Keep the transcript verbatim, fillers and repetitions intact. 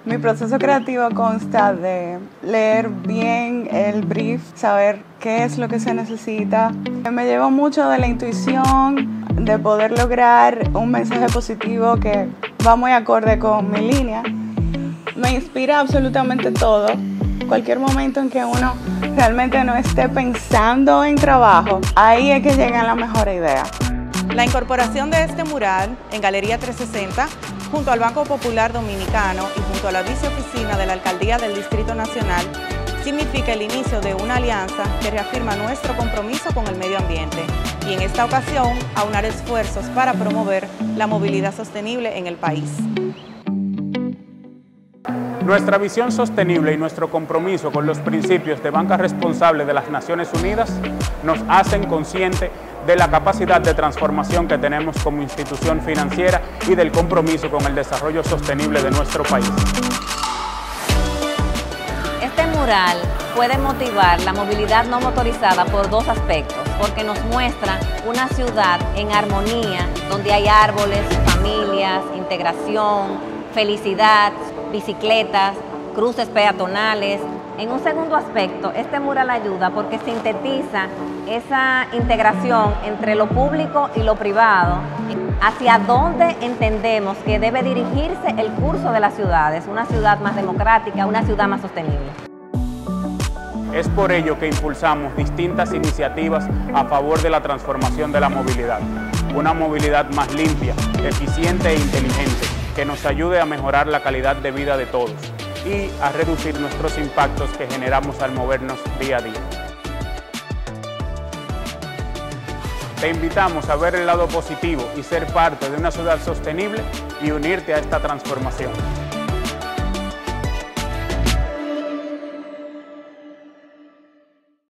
Mi proceso creativo consta de leer bien el brief, saber qué es lo que se necesita. Me llevo mucho de la intuición, de poder lograr un mensaje positivo que va muy acorde con mi línea. Me inspira absolutamente todo. Cualquier momento en que uno realmente no esté pensando en trabajo, ahí es que llegan las mejores ideas. La incorporación de este mural en Galería trescientos sesenta, junto al Banco Popular Dominicano y junto a la viceoficina de la Alcaldía del Distrito Nacional, significa el inicio de una alianza que reafirma nuestro compromiso con el medio ambiente y en esta ocasión aunar esfuerzos para promover la movilidad sostenible en el país. Nuestra visión sostenible y nuestro compromiso con los principios de banca responsable de las Naciones Unidas nos hacen conscientes de la capacidad de transformación que tenemos como institución financiera y del compromiso con el desarrollo sostenible de nuestro país. Este mural puede motivar la movilidad no motorizada por dos aspectos, porque nos muestra una ciudad en armonía, donde hay árboles, familias, integración, felicidad, bicicletas, cruces peatonales. En un segundo aspecto, este mural ayuda porque sintetiza esa integración entre lo público y lo privado, hacia dónde entendemos que debe dirigirse el curso de las ciudades, una ciudad más democrática, una ciudad más sostenible. Es por ello que impulsamos distintas iniciativas a favor de la transformación de la movilidad, una movilidad más limpia, eficiente e inteligente, que nos ayude a mejorar la calidad de vida de todos y a reducir nuestros impactos que generamos al movernos día a día. Te invitamos a ver el lado positivo y ser parte de una ciudad sostenible y unirte a esta transformación.